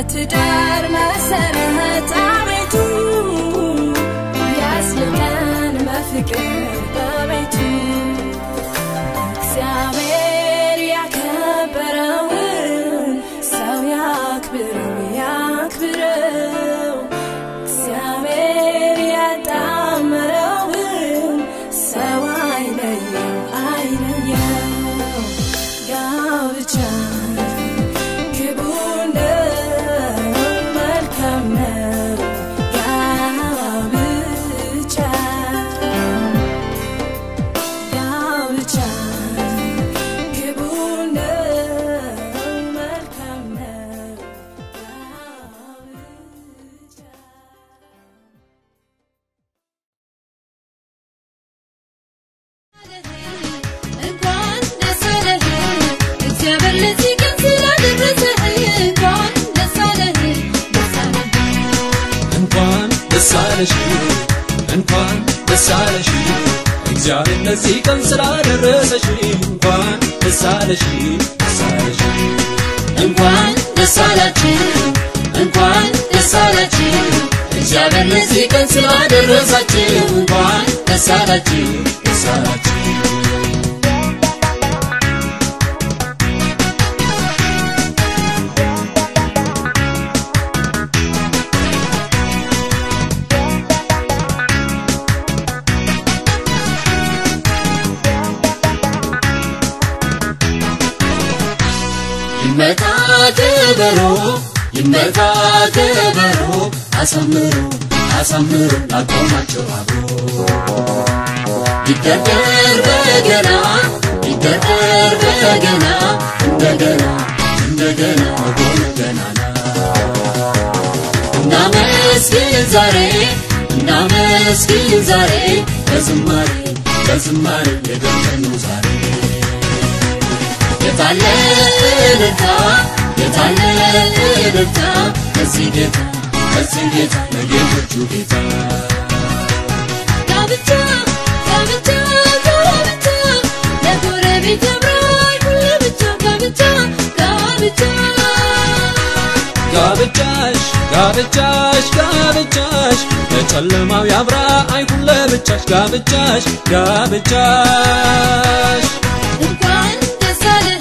የትዳር መሰረት አቤቱ ያስልቀን በፍቅር በቤቱ እግዚአብሔር ያከበረውን ሰው ያክብረው ያክብረው እግዚአብሔር ያጣመረውን ሰው አይለየው አይለየው ጋብቻ እንኳን ደስ አለሽ እግዚአብሔር ለዚህ ቀን ስላደረሰሽ እንኳን ደስ አለሽ ደስ አለሽ እንኳን ደስ አላችሁ እንኳን ደስ አላችሁ እግዚአብሔር ለዚህ ቀን ስላደረሳችሁ እንኳን ደስ አላችሁ ደስ አላችሁ ይመታ ከበሮ አሳምሩ አቆማቸው አብሮ ይደርደር በገና እንደገና ጎመገናና እናመስግን ዛሬ በዝማሬ የደረሰን ዛሬ የታለ እልልታ ከዚህ ጌታ ለጌቶቹ ጌታ ጋብቻ ለጎረቤት ያምራል ሁሉ ብቻ ጋብቻሽ ለጨለማው ያብራ አይሁን ለብቻሽ ጋብቻሽ እንኳን ደስ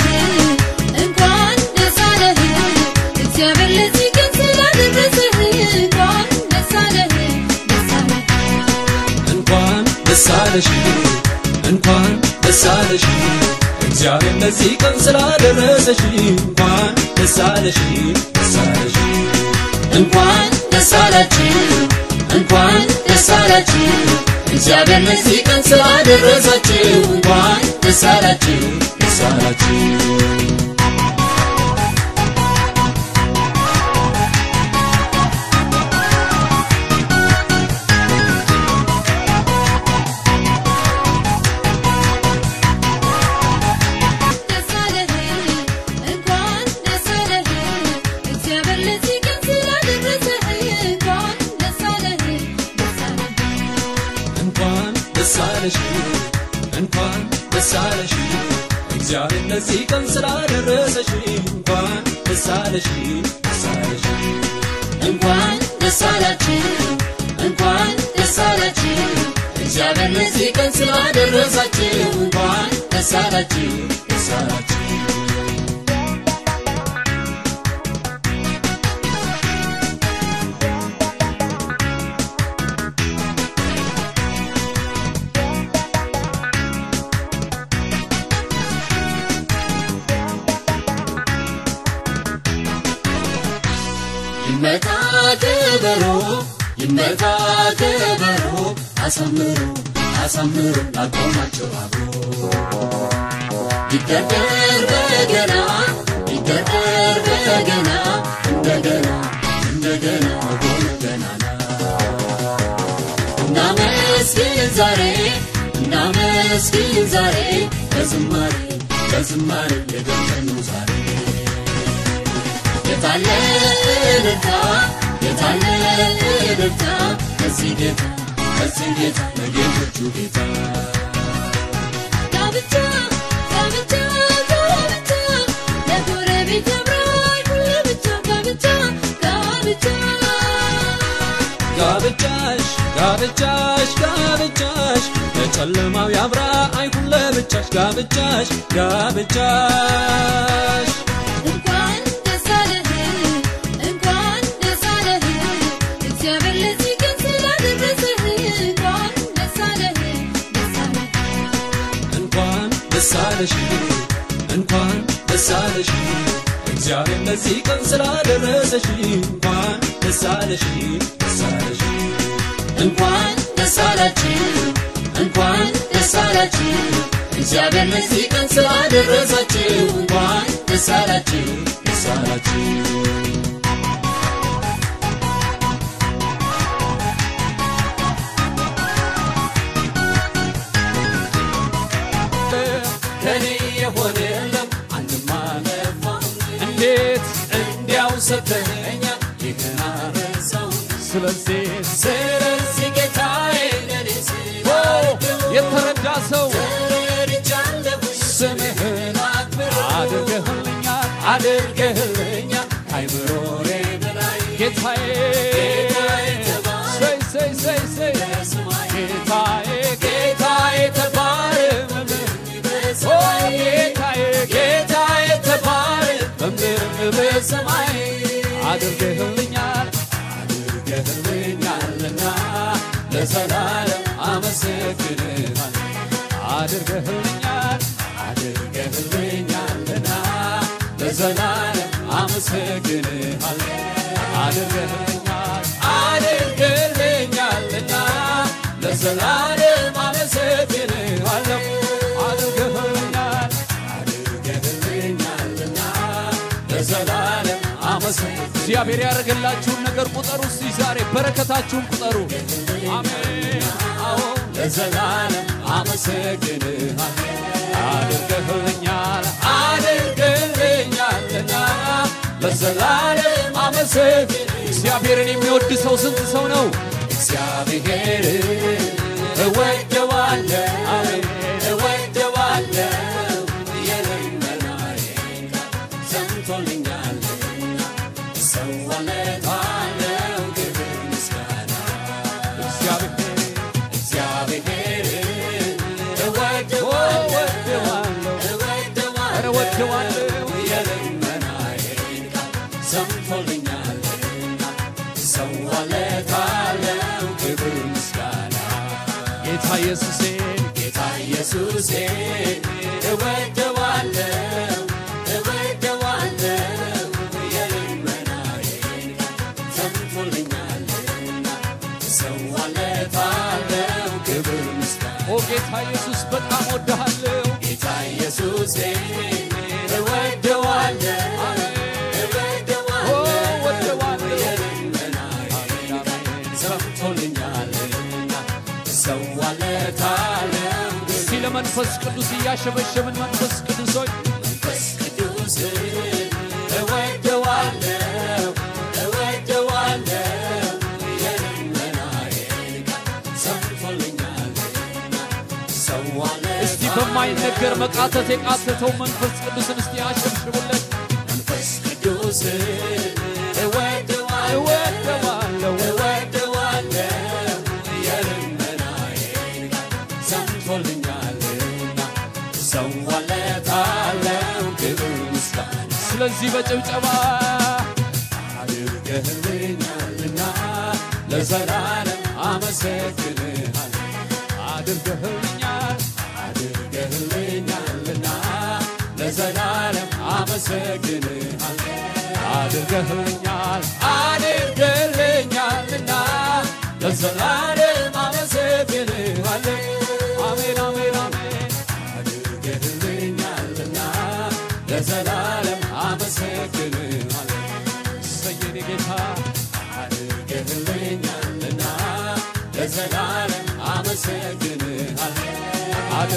አለህ እግዚአብሔር ለዚህ ቀን ስላደረሰህ እንኳን ደስ አለህ እግዚአብሔር ለዚህ ቀን ስላደረሰሽ እንኳን ደስ አለሽ እንኳን ደስ አላችሁ እግዚአብሔር ለዚህ ቀን ስላደረሳችሁ እንኳን ደስ አላችሁ እንኳን ደስ አለሽ እግዚአብሔር ለዚህ ቀን ስላደረሰሽ እንኳን ደስ አለሽ እንኳን ደስ አላችሁ እግዚአብሔር ለዚህ ቀን ስላደረሳችሁ እንኳን ደስ አላችሁ ይመታ ከበሮ አሳምሩ አቆማቸው አብሮ ይደርደር በገና እንደገና ጎመገናና እናመስግን ዛሬ በዝማሬ የደረሰን ዛሬ የታለ እልልታ ከዚህ ጌታ ለጌቶቹ ጌታ ጋብቻ ለጎረቤት ያምራል ሁሉ ብቻ ጨለማው ያብራ አይሁን ለብቻሽ ጋብቻሽ ጋብቻሽ እንኳን ደስ አለህ እንኳን ደስ አለህ እግዚአብሔር ለዚህ ቀን ስላደረሰህ እንኳን ደስ አለህ እንኳን ደስ አለሽ እንኳን ደስ አለሽ እግዚአብሔር ለዚህ ቀን ስላደረሰሽ እንኳን ደስ አለሽ እንኳን ደስ አላችሁ እንኳን ደስ አላችሁ እግዚአብሔር ለዚህ ቀን ስላደረሳችሁ እንኳን ደስ አላችሁ ከኔ የሆነ የለም አንድማ ለፋ እንዴት እንዲያው ሰተኸኛል ይህን አረሳው ስለዚህ ጌታዬ ለኔ የተረዳ ሰው ስምህን አድርገህልኛል አይምሮሬ በላይ ጌታዬ ጌታዬ ተባረክ ጌታዬ ተባረክ በምድር በሰማይ አድርገህልኛልና ለዘላለም አመሰግንሃለሁ አድርገህልኛልና ለዘላለም አመሰግንሃለሁ አድርገህልኛልና ለዘላለም አመሰግንሃለሁ አድርገህልኛልና ለዘላለም እግዚአብሔር ያደረገላችሁን ነገር ቁጠሩ እስቲ ዛሬ በረከታችሁን ቁጠሩ አሜን አዎ ለዘላለም አመሰግንሃለሁ አድርገህልኛልና ለዘላለም አመሰግን እግዚአብሔርን የሚወድ ሰው ስንት ሰው ነው እግዚአብሔርን እወደዋለሁ የልመናዬን ሰምቶልኛል ሰዋለታለው ክብር ምስጋና እግዚአብሔርን እወደዋለሁ የልመናዬን ሰምቶልኛልና ሰዋለታለው ክብር ምስጋና ጌታ ኢየሱሴን እወደዋለሁ የልመናዬን ሰምቶልኛልና ሰዋለታለው ክብር ምስጋና ኦ ጌታ ኢየሱስ በጣም ወደሃለሁ ጌታ ኢየሱሴን እወደዋለሁ የልመናዬን ሰምቶልኛልና ሰዋለታለው ሲለ መንፈስ ቅዱስ ያሸበሸብን መንፈስ ቅዱስ ሆይ መንፈስ ቅዱስ እወደዋለሁ የልመናዬን ሰምቶልኛልና ሰዋለታለው እስቲ በማይነገር መቃተት የቃተተው መንፈስ ቅዱስን እስቲ ያሸብሽቡለት መንፈስ ቅዱስ እወደዋለሁ የልመናዬን ሰምቶልኛልና ሰዋለታለው ክብር ምስጋና ስለዚህ በጭብጨባ አድርገህልኛልና ለዘላለም አመሰግንሃለሁ አድርገህልኛልና ለዘላለም አመሰግንሃለሁ አድርገህልኛልና ለዘላለም አመሰግንሃለሁ አሜን አድርገህልኛልና ለዘላለም አመሰግንሃለሁ ሰየኔ ጌታ አድርገህልኛልና ለዘላለም አመሰግንሃለሁ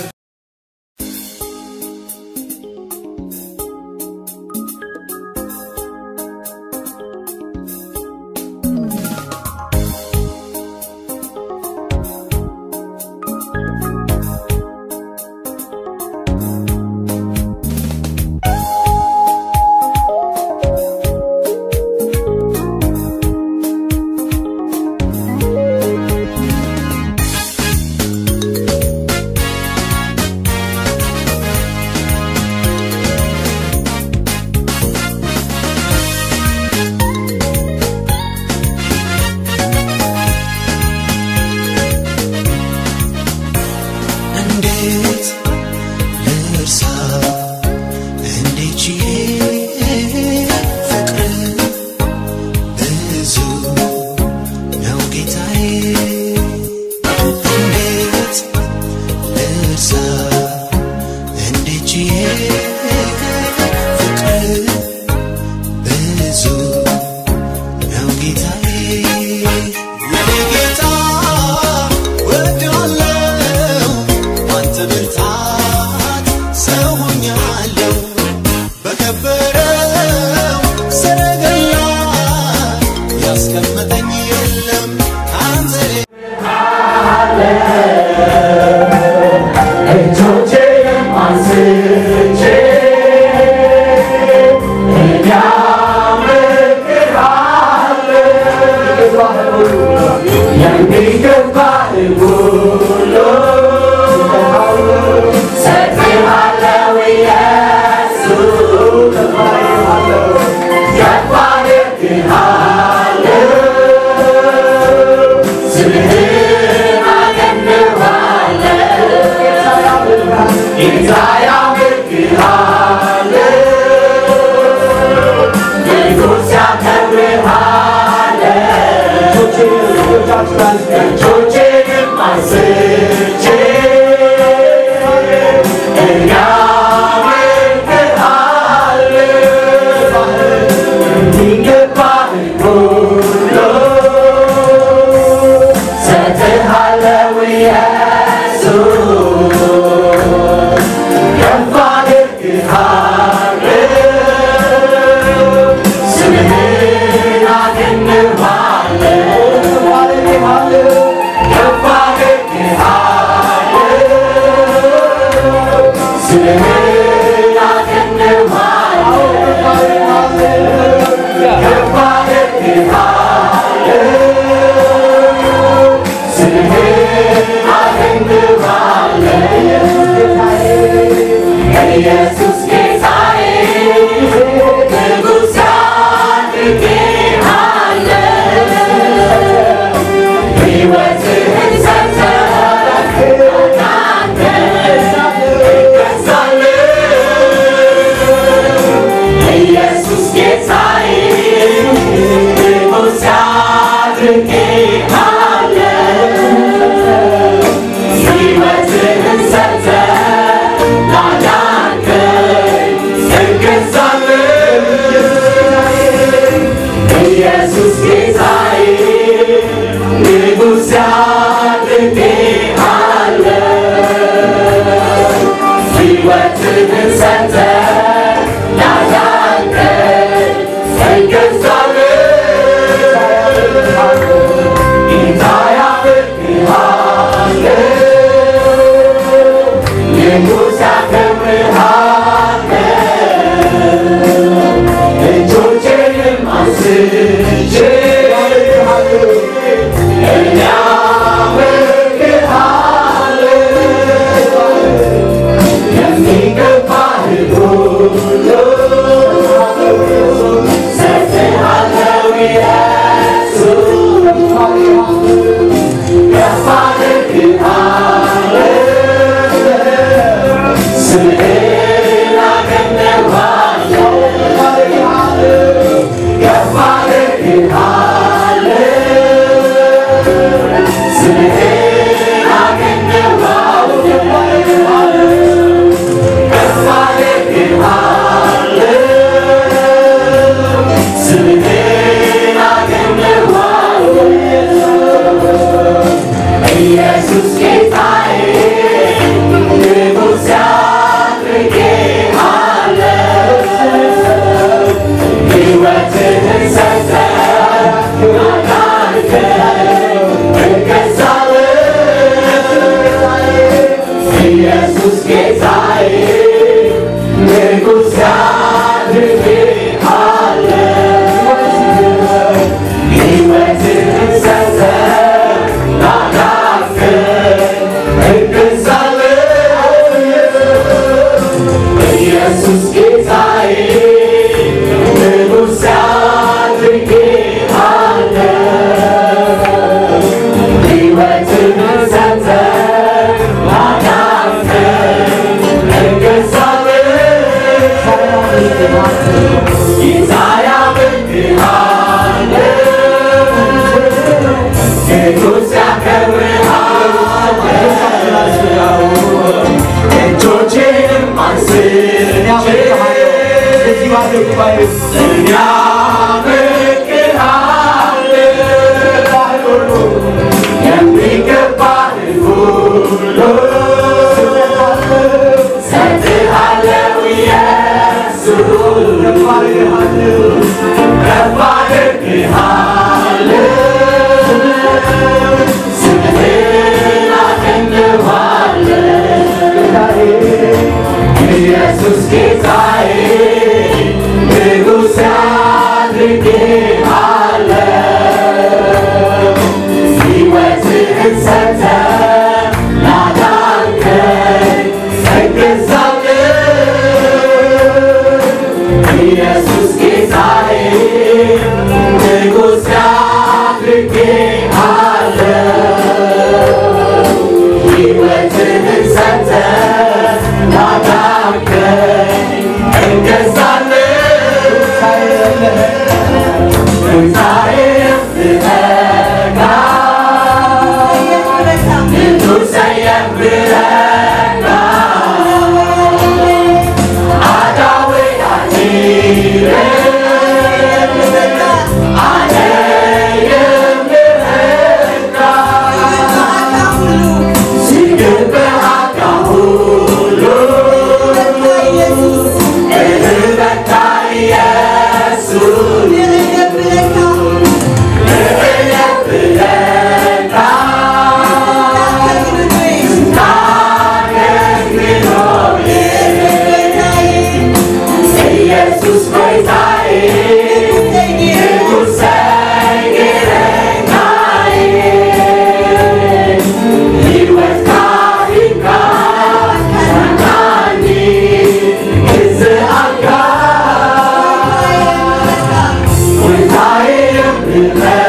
Amen.